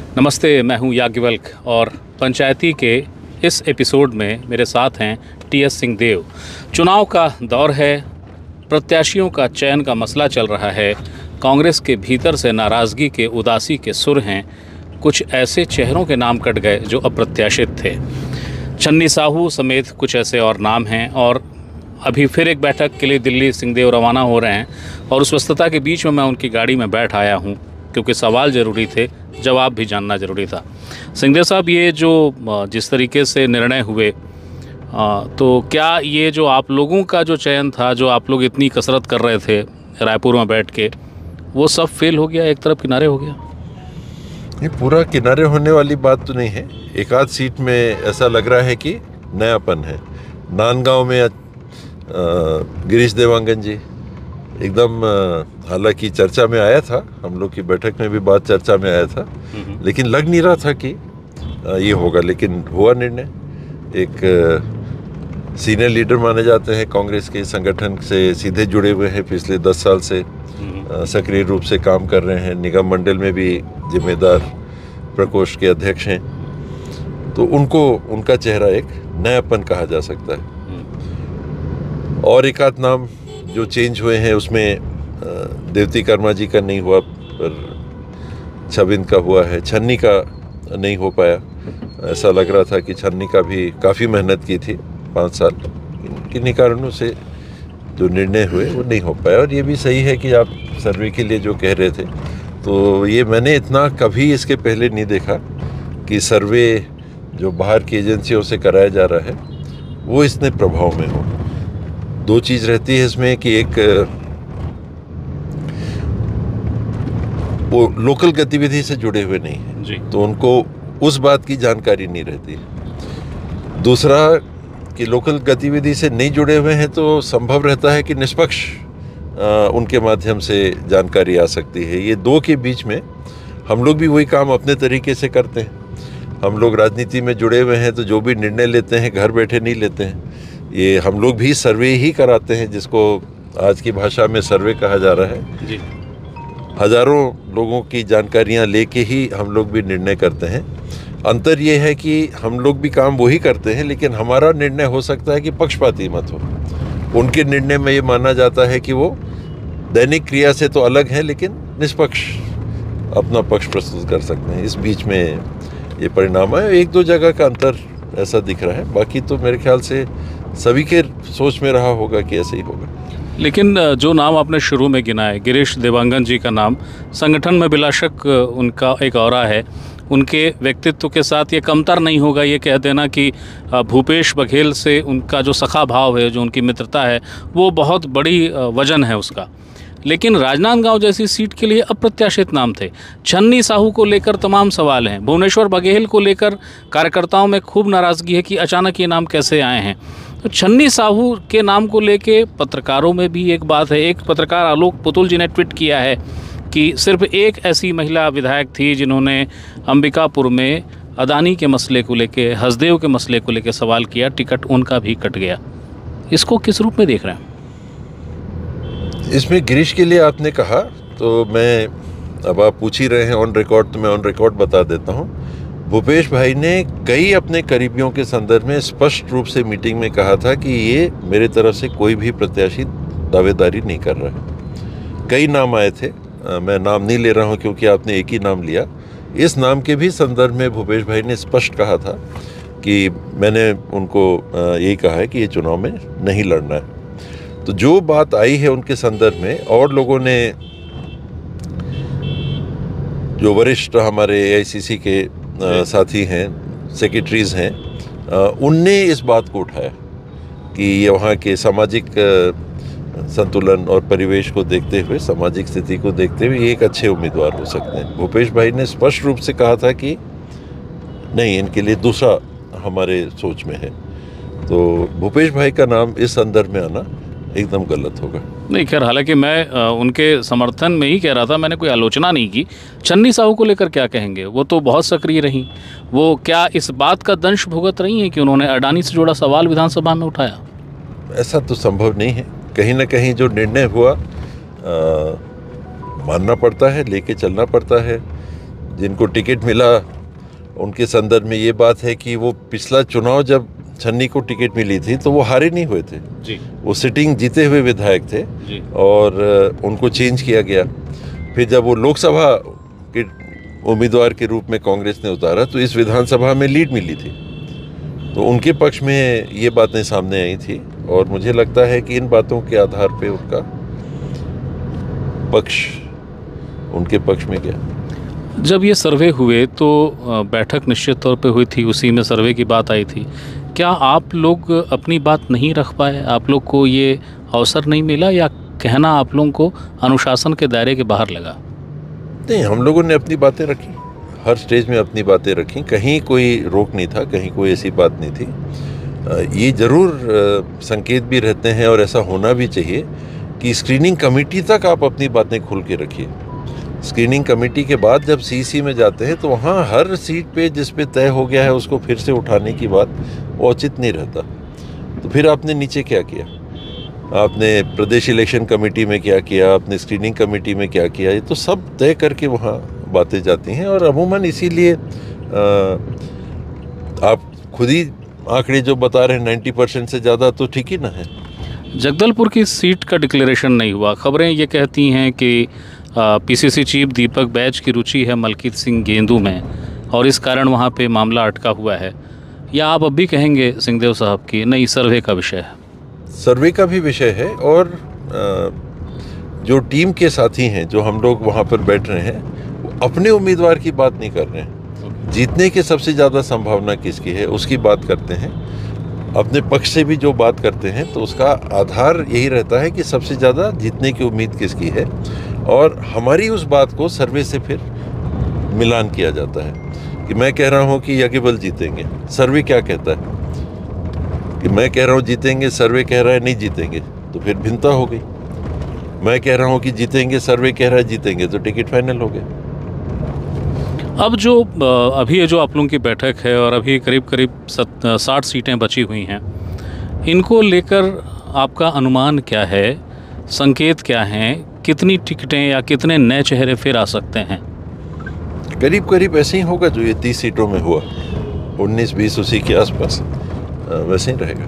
नमस्ते, मैं हूं याज्ञवल्क्य और पंचायती के इस एपिसोड में मेरे साथ हैं टी.एस. सिंहदेव। चुनाव का दौर है, प्रत्याशियों का चयन का मसला चल रहा है। कांग्रेस के भीतर से नाराज़गी के, उदासी के सुर हैं। कुछ ऐसे चेहरों के नाम कट गए जो अप्रत्याशित थे। छन्नी साहू समेत कुछ ऐसे और नाम हैं और अभी फिर एक बैठक के लिए दिल्ली सिंहदेव रवाना हो रहे हैं और उस व्यस्तता के बीच में मैं उनकी गाड़ी में बैठ आया हूं क्योंकि सवाल ज़रूरी थे, जवाब भी जानना ज़रूरी था। सिंहदेव साहब, ये जो जिस तरीके से निर्णय हुए, तो क्या ये जो आप लोगों का जो चयन था, जो आप लोग इतनी कसरत कर रहे थे रायपुर में बैठ के, वो सब फेल हो गया, एक तरफ किनारे हो गया? ये पूरा किनारे होने वाली बात तो नहीं है। एक आध सीट में ऐसा लग रहा है कि नयापन है। नांदगांव में गिरीश देवांगन जी एकदम, हालांकि चर्चा में आया था, हम लोग की बैठक में भी बात चर्चा में आया था, लेकिन लग नहीं रहा था कि ये होगा, लेकिन हुआ निर्णय। एक सीनियर लीडर माने जाते हैं, कांग्रेस के संगठन से सीधे जुड़े हुए हैं, पिछले 10 साल से सक्रिय रूप से काम कर रहे हैं, निगम मंडल में भी जिम्मेदार प्रकोष्ठ के अध्यक्ष हैं, तो उनका चेहरा एक नयापन कहा जा सकता है। और एक आध नाम जो चेंज हुए हैं, उसमें देवती कर्मा जी का नहीं हुआ पर छबिंद का हुआ है, छन्नी का नहीं हो पाया। ऐसा लग रहा था कि छन्नी का भी काफ़ी मेहनत की थी 5 साल, किन्हीं कारणों से जो निर्णय हुए वो नहीं हो पाया। और ये भी सही है कि आप सर्वे के लिए जो कह रहे थे, तो ये मैंने इतना कभी इसके पहले नहीं देखा कि सर्वे जो बाहर की एजेंसियों से कराया जा रहा है वो इतने प्रभाव में हो। दो चीज़ रहती है इसमें कि एक वो लोकल गतिविधि से जुड़े हुए नहीं हैं, तो उनको उस बात की जानकारी नहीं रहती। दूसरा कि लोकल गतिविधि से नहीं जुड़े हुए हैं तो संभव रहता है कि निष्पक्ष उनके माध्यम से जानकारी आ सकती है। ये दो के बीच में हम लोग भी वही काम अपने तरीके से करते हैं। हम लोग राजनीति में जुड़े हुए हैं तो जो भी निर्णय लेते हैं घर बैठे नहीं लेते हैं। ये हम लोग भी सर्वे ही कराते हैं, जिसको आज की भाषा में सर्वे कहा जा रहा है जी। हजारों लोगों की जानकारियां लेके ही हम लोग भी निर्णय करते हैं। अंतर ये है कि हम लोग भी काम वही करते हैं, लेकिन हमारा निर्णय हो सकता है कि पक्षपाती मत हो। उनके निर्णय में ये माना जाता है कि वो दैनिक क्रिया से तो अलग है, लेकिन निष्पक्ष अपना पक्ष प्रस्तुत कर सकते हैं। इस बीच में ये परिणाम है। एक दो जगह का अंतर ऐसा दिख रहा है, बाकी तो मेरे ख्याल से सभी के सोच में रहा होगा कि ऐसे ही होगा। लेकिन जो नाम आपने शुरू में गिनाए, गिरीश देवांगन जी का नाम, संगठन में बिला शक उनका एक औरा है। उनके व्यक्तित्व के साथ ये कमतर नहीं होगा ये कह देना कि भूपेश बघेल से उनका जो सखा भाव है, जो उनकी मित्रता है, वो बहुत बड़ी वजन है उसका। लेकिन राजनांदगांव जैसी सीट के लिए अप्रत्याशित नाम थे। छन्नी साहू को लेकर तमाम सवाल हैं। भुवनेश्वर बघेल को लेकर कार्यकर्ताओं में खूब नाराज़गी है कि अचानक ये नाम कैसे आए हैं। तो छन्नी साहू के नाम को लेके पत्रकारों में भी एक बात है। एक पत्रकार आलोक पुतुल जी ने ट्वीट किया है कि सिर्फ एक ऐसी महिला विधायक थी जिन्होंने अंबिकापुर में अदानी के मसले को लेके, हसदेव के मसले को लेके सवाल किया, टिकट उनका भी कट गया। इसको किस रूप में देख रहे हैं? इसमें गिरीश के लिए आपने कहा, तो मैं, अब आप पूछ ही रहे हैं ऑन रिकॉर्ड, तो मैं ऑन रिकॉर्ड बता देता हूँ। भूपेश भाई ने कई अपने करीबियों के संदर्भ में स्पष्ट रूप से मीटिंग में कहा था कि ये मेरे तरफ से कोई भी प्रत्याशी दावेदारी नहीं कर रहा है। कई नाम आए थे, मैं नाम नहीं ले रहा हूँ क्योंकि आपने एक ही नाम लिया। इस नाम के भी संदर्भ में भूपेश भाई ने स्पष्ट कहा था कि मैंने उनको यही कहा है कि ये चुनाव में नहीं लड़ना है। तो जो बात आई है उनके संदर्भ में, और लोगों ने, जो वरिष्ठ हमारे AICC के साथी हैं, सेक्रेटरीज हैं, उनने इस बात को उठाया कि ये वहाँ के सामाजिक संतुलन और परिवेश को देखते हुए, सामाजिक स्थिति को देखते हुए ये एक अच्छे उम्मीदवार हो सकते हैं। भूपेश भाई ने स्पष्ट रूप से कहा था कि नहीं, इनके लिए दूसरा हमारे सोच में है। तो भूपेश भाई का नाम इस संदर्भ में आना एकदम गलत होगा। नहीं, खैर, हालांकि मैं उनके समर्थन में ही कह रहा था, मैंने कोई आलोचना नहीं की। छन्नी साहू को लेकर क्या कहेंगे? वो तो बहुत सक्रिय रही। वो क्या इस बात का दंश भुगत रही हैं कि उन्होंने अडानी से जुड़ा सवाल विधानसभा में उठाया? ऐसा तो संभव नहीं है। कहीं ना कहीं जो निर्णय हुआ मानना पड़ता है, लेके चलना पड़ता है। जिनको टिकट मिला उनके संदर्भ में ये बात है कि वो पिछला चुनाव जब छन्नी को टिकट मिली थी तो वो हारे नहीं हुए थे जी। वो सिटिंग जीते हुए विधायक थे जी। और उनको चेंज किया गया। फिर जब वो लोकसभा के उम्मीदवार के रूप में कांग्रेस ने उतारा तो इस विधानसभा में लीड मिली थी, तो उनके पक्ष में ये बातें सामने आई थी और मुझे लगता है कि इन बातों के आधार पे उनका पक्ष उनके पक्ष में गया। जब ये सर्वे हुए तो बैठक निश्चित तौर पे हुई थी, उसी में सर्वे की बात आई थी। क्या आप लोग अपनी बात नहीं रख पाए? आप लोग को ये अवसर नहीं मिला या कहना आप लोगों को अनुशासन के दायरे के बाहर लगा? नहीं, हम लोगों ने अपनी बातें रखी, हर स्टेज में अपनी बातें रखी, कहीं कोई रोक नहीं था, कहीं कोई ऐसी बात नहीं थी। ये ज़रूर संकेत भी रहते हैं और ऐसा होना भी चाहिए कि स्क्रीनिंग कमेटी तक आप अपनी बातें खुल के रखिए। स्क्रीनिंग कमेटी के बाद जब सीसी में जाते हैं तो वहाँ हर सीट पे जिस पे तय हो गया है उसको फिर से उठाने की बात वो उचित नहीं रहता। तो फिर आपने नीचे क्या किया, आपने प्रदेश इलेक्शन कमेटी में क्या किया, आपने स्क्रीनिंग कमेटी में क्या किया, ये तो सब तय करके वहाँ बातें जाती हैं। और अमूमन इसीलिए आप खुद ही आंकड़े जो बता रहे हैं 90% से ज़्यादा तो ठीक ही ना है। जगदलपुर की सीट का डिक्लेरेशन नहीं हुआ। खबरें ये कहती हैं कि पीसीसी चीफ दीपक बैज की रुचि है मलकीत सिंह गेंदू में और इस कारण वहाँ पे मामला अटका हुआ है, या आप अब भी कहेंगे सिंहदेव साहब की नहीं सर्वे का विषय है? सर्वे का भी विषय है और जो टीम के साथी हैं जो हम लोग वहाँ पर बैठ रहे हैं वो अपने उम्मीदवार की बात नहीं कर रहे हैं। जीतने की सबसे ज़्यादा संभावना किसकी है उसकी बात करते हैं। अपने पक्ष से भी जो बात करते हैं तो उसका आधार यही रहता है कि सबसे ज़्यादा जीतने की उम्मीद किसकी है और हमारी उस बात को सर्वे से फिर मिलान किया जाता है कि मैं कह रहा हूँ कि याज्ञवल जीतेंगे, सर्वे क्या कहता है कि मैं कह रहा हूँ जीतेंगे, सर्वे कह रहा है नहीं जीतेंगे, तो फिर भिन्नता हो गई। मैं कह रहा हूँ कि जीतेंगे, सर्वे कह रहा है जीतेंगे, तो टिकट फाइनल हो गया। अब जो अभी ये जो आप लोगों की बैठक है और अभी करीब करीब 60 सीटें बची हुई हैं, इनको लेकर आपका अनुमान क्या है, संकेत क्या हैं, कितनी टिकटें या कितने नए चेहरे फिर आ सकते हैं? करीब करीब ऐसे ही होगा जो ये 30 सीटों में हुआ, 19-20 उसी के आसपास वैसे ही रहेगा।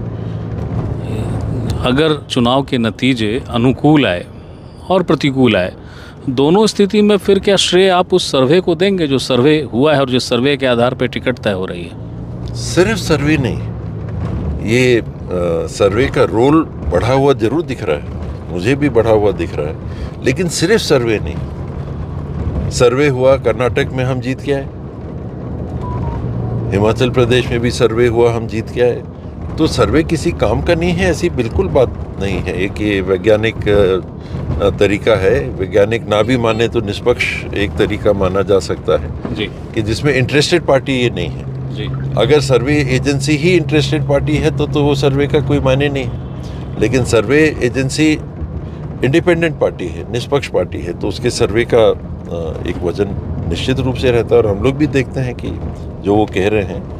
अगर चुनाव के नतीजे अनुकूल आए और प्रतिकूल आए, दोनों स्थिति में फिर क्या श्रेय आप उस सर्वे को देंगे जो सर्वे हुआ है और जिस सर्वे के आधार पर टिकट तय हो रही है? सिर्फ सर्वे नहीं, ये सर्वे का रोल बढ़ा हुआ जरूर दिख रहा है, मुझे भी बढ़ा हुआ दिख रहा है, लेकिन सिर्फ सर्वे नहीं। सर्वे हुआ, कर्नाटक में हम जीत के आए, हिमाचल प्रदेश में भी सर्वे हुआ, हम जीत के आए। तो सर्वे किसी काम का नहीं है ऐसी बिल्कुल बात नहीं है। एक ये वैज्ञानिक तरीका है, वैज्ञानिक ना भी माने तो निष्पक्ष एक तरीका माना जा सकता है जी, कि जिसमें इंटरेस्टेड पार्टी ये नहीं है जी। अगर सर्वे एजेंसी ही इंटरेस्टेड पार्टी है तो वो सर्वे का कोई मायने नहीं है। लेकिन सर्वे एजेंसी इंडिपेंडेंट पार्टी है, निष्पक्ष पार्टी है, तो उसके सर्वे का एक वजन निश्चित रूप से रहता है। और हम लोग भी देखते हैं कि जो वो कह रहे हैं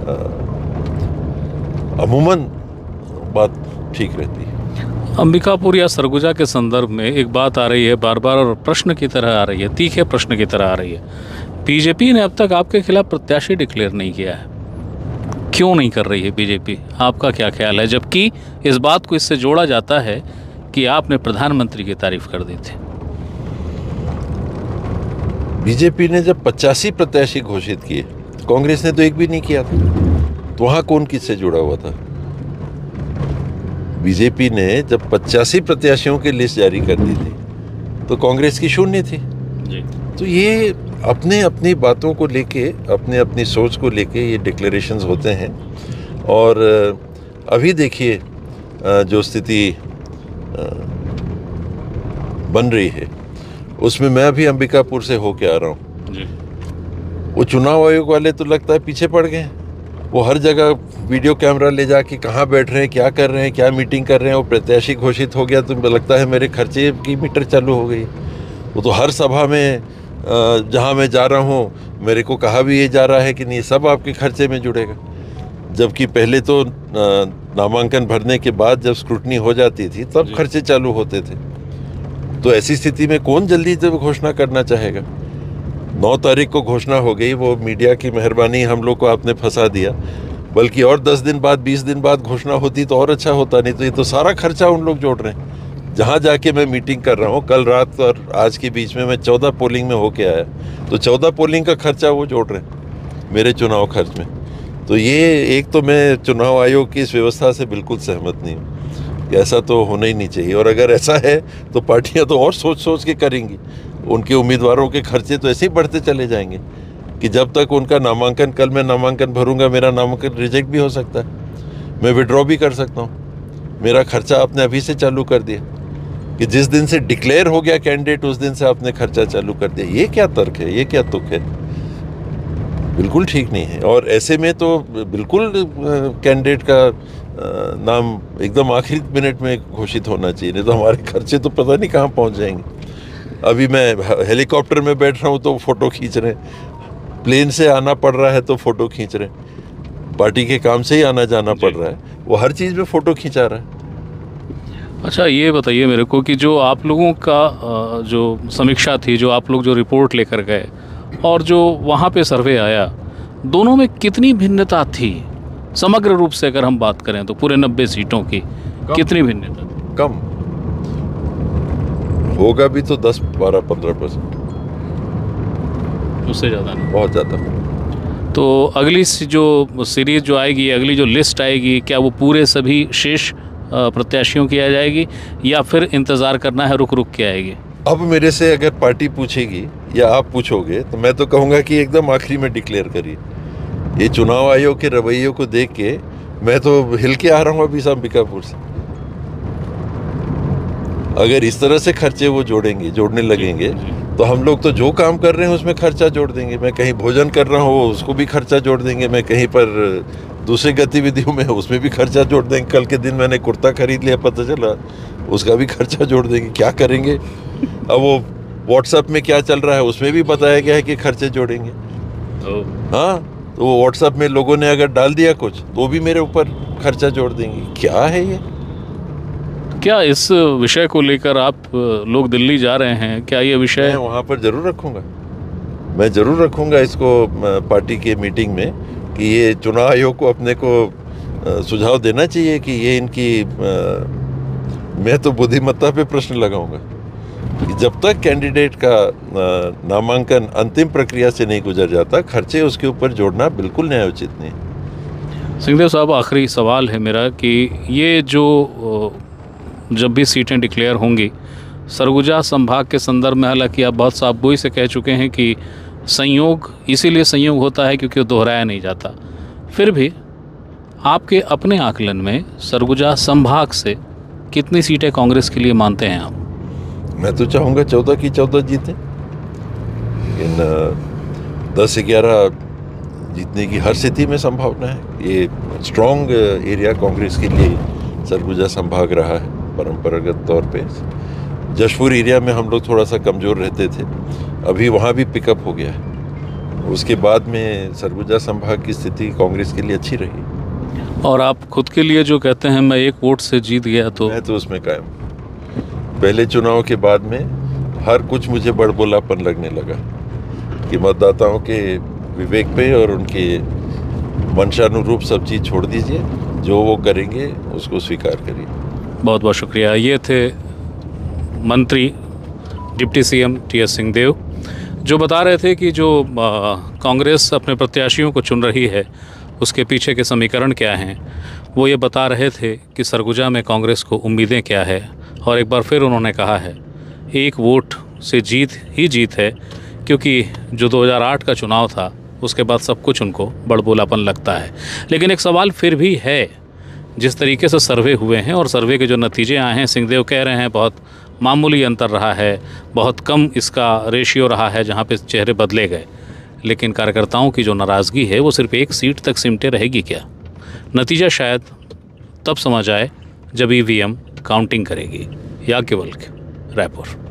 अमूमन बात ठीक रहती है। अंबिकापुर या सरगुजा के संदर्भ में एक बात आ रही है बार बार और प्रश्न की तरह आ रही है, तीखे प्रश्न की तरह आ रही है। बीजेपी ने अब तक आपके खिलाफ प्रत्याशी डिक्लेयर नहीं किया है, क्यों नहीं कर रही है बीजेपी? आपका क्या ख्याल है? जबकि इस बात को इससे जोड़ा जाता है कि आपने प्रधानमंत्री की तारीफ कर दी थी। बीजेपी ने जब 85 प्रत्याशी घोषित किए, कांग्रेस ने तो एक भी नहीं किया था, तो वहां कौन किससे जुड़ा हुआ था? बीजेपी ने जब 85 प्रत्याशियों की लिस्ट जारी कर दी थी तो कांग्रेस की 0 थी जी। तो ये अपने अपनी बातों को लेके, अपने अपनी सोच को लेके ये डिक्लेरेशंस होते हैं। और अभी देखिए जो स्थिति बन रही है उसमें मैं भी अंबिकापुर से होके आ रहा हूँ। वो चुनाव आयोग वाले तो लगता है पीछे पड़ गए, वो हर जगह वीडियो कैमरा ले जाके कहाँ बैठ रहे हैं, क्या कर रहे हैं, क्या मीटिंग कर रहे हैं। वो प्रत्याशी घोषित हो गया तो लगता है मेरे खर्चे की मीटर चालू हो गई। वो तो हर सभा में जहाँ मैं जा रहा हूँ मेरे को कहा भी ये जा रहा है कि नहीं सब आपके खर्चे में जुड़ेगा, जबकि पहले तो नामांकन भरने के बाद जब स्क्रूटनी हो जाती थी तब खर्चे चालू होते थे। तो ऐसी स्थिति में कौन जल्दी जब घोषणा करना चाहेगा? 9 तारीख को घोषणा हो गई, वो मीडिया की मेहरबानी, हम लोग को आपने फंसा दिया। बल्कि और 10 दिन बाद 20 दिन बाद घोषणा होती तो और अच्छा होता, नहीं तो ये तो सारा खर्चा उन लोग जोड़ रहे हैं। जहाँ जाके मैं मीटिंग कर रहा हूँ, कल रात और आज के बीच में मैं 14 पोलिंग में होके आया, तो 14 पोलिंग का खर्चा वो जोड़ रहे हैं मेरे चुनाव खर्च में। तो ये एक तो मैं चुनाव आयोग की इस व्यवस्था से बिल्कुल सहमत नहीं हूँ कि ऐसा तो होना ही नहीं चाहिए। और अगर ऐसा है तो पार्टियाँ तो और सोच सोच के करेंगी, उनके उम्मीदवारों के खर्चे तो ऐसे ही बढ़ते चले जाएंगे कि जब तक उनका नामांकन, कल मैं नामांकन भरूंगा, मेरा नामांकन रिजेक्ट भी हो सकता है, मैं विड्रॉ भी कर सकता हूँ। मेरा खर्चा आपने अभी से चालू कर दिया कि जिस दिन से डिक्लेयर हो गया कैंडिडेट उस दिन से आपने खर्चा चालू कर दिया। ये क्या तर्क है, ये क्या तुक है? बिल्कुल ठीक नहीं है। और ऐसे में तो बिल्कुल कैंडिडेट का नाम एकदम आखिरी मिनट में घोषित होना चाहिए, नहीं तो हमारे खर्चे तो पता नहीं कहाँ पहुँच जाएंगे। अभी मैं हेलीकॉप्टर में बैठ रहा हूँ तो फ़ोटो खींच रहे हैं, प्लेन से आना पड़ रहा है तो फ़ोटो खींच रहे हैं, पार्टी के काम से ही आना जाना पड़ रहा है, वो हर चीज़ में फ़ोटो खींचा रहा है। अच्छा, ये बताइए मेरे को कि जो आप लोगों का जो समीक्षा थी, जो आप लोग जो रिपोर्ट लेकर गए और जो वहाँ पे सर्वे आया, दोनों में कितनी भिन्नता थी? समग्र रूप से अगर हम बात करें तो पूरे 90 सीटों की कितनी भिन्नता? कम होगा भी तो 10, 12, 15%, उससे ज़्यादा नहीं, बहुत ज़्यादा। तो अगली जो सीरीज जो आएगी, अगली जो लिस्ट आएगी, क्या वो पूरे सभी शेष प्रत्याशियों की आ जाएगी या फिर इंतज़ार करना है, रुक रुक के आएगी? अब मेरे से अगर पार्टी पूछेगी या आप पूछोगे तो मैं तो कहूँगा कि एकदम आखिरी में डिक्लेयर करिए। ये चुनाव आयोग के रवैये को देख के मैं तो हिल के आ रहा हूँ अभी अंबिकापुर से। अगर इस तरह से खर्चे वो जोड़ने लगेंगे तो हम लोग तो जो काम कर रहे हैं उसमें खर्चा जोड़ देंगे। मैं कहीं भोजन कर रहा हूँ उसको भी खर्चा जोड़ देंगे, मैं कहीं पर दूसरी गतिविधियों में उसमें भी खर्चा जोड़ देंगे। कल के दिन मैंने कुर्ता खरीद लिया, पता चला, उसका भी खर्चा जोड़ देंगे। क्या करेंगे? अब वो व्हाट्सएप में क्या चल रहा है उसमें भी बताया गया है कि खर्चे जोड़ेंगे। हाँ, तो वो व्हाट्सएप में लोगों ने अगर डाल दिया कुछ तो भी मेरे ऊपर खर्चा जोड़ देंगे। क्या है ये? क्या इस विषय को लेकर आप लोग दिल्ली जा रहे हैं? क्या ये विषय मैं वहाँ पर जरूर रखूँगा, मैं जरूर रखूँगा इसको पार्टी के मीटिंग में कि ये चुनाव आयोग को अपने को सुझाव देना चाहिए कि ये इनकी मैं तो बुद्धिमत्ता पे प्रश्न लगाऊंगा कि जब तक कैंडिडेट का नामांकन अंतिम प्रक्रिया से नहीं गुजर जाता, खर्चे उसके ऊपर जोड़ना बिल्कुल न्यायोचित नहीं। सिंहदेव साहब, आखिरी सवाल है मेरा कि ये जो जब भी सीटें डिक्लेयर होंगी सरगुजा संभाग के संदर्भ में, हालांकि आप बहुत साफगोई से कह चुके हैं कि संयोग इसीलिए संयोग होता है क्योंकि वो दोहराया नहीं जाता, फिर भी आपके अपने आकलन में सरगुजा संभाग से कितनी सीटें कांग्रेस के लिए मानते हैं आप? मैं तो चाहूँगा 14 की 14 जीतें, इन 10-11 जीतने की हर स्थिति में संभावना है। ये स्ट्रॉन्ग एरिया कांग्रेस के लिए सरगुजा संभाग रहा है परंपरागत तौर पे। जशपुर एरिया में हम लोग थोड़ा सा कमज़ोर रहते थे, अभी वहाँ भी पिकअप हो गया है। उसके बाद में सरगुजा संभाग की स्थिति कांग्रेस के लिए अच्छी रही। और आप खुद के लिए जो कहते हैं मैं 1 वोट से जीत गया, तो मैं तो उसमें कायम। पहले चुनाव के बाद में हर कुछ मुझे बड़बोलापन लगने लगा कि मतदाताओं के विवेक पे और उनके मंशानुरूप सब चीज़ छोड़ दीजिए, जो वो करेंगे उसको स्वीकार करिए। बहुत बहुत शुक्रिया। ये थे मंत्री डिप्टी सीएम टी.एस. सिंहदेव, जो बता रहे थे कि जो कांग्रेस अपने प्रत्याशियों को चुन रही है उसके पीछे के समीकरण क्या हैं। वो ये बता रहे थे कि सरगुजा में कांग्रेस को उम्मीदें क्या है, और एक बार फिर उन्होंने कहा है 1 वोट से जीत ही जीत है, क्योंकि जो 2008 का चुनाव था उसके बाद सब कुछ उनको बड़बोलापन लगता है। लेकिन एक सवाल फिर भी है, जिस तरीके से सर्वे हुए हैं और सर्वे के जो नतीजे आए हैं, सिंहदेव कह रहे हैं बहुत मामूली अंतर रहा है, बहुत कम इसका रेशियो रहा है जहाँ पे चेहरे बदले गए, लेकिन कार्यकर्ताओं की जो नाराज़गी है वो सिर्फ 1 सीट तक सिमटे रहेगी क्या? नतीजा शायद तब समझ आए जब ईवीएम काउंटिंग करेगी। याज्ञवल्क्य, रायपुर।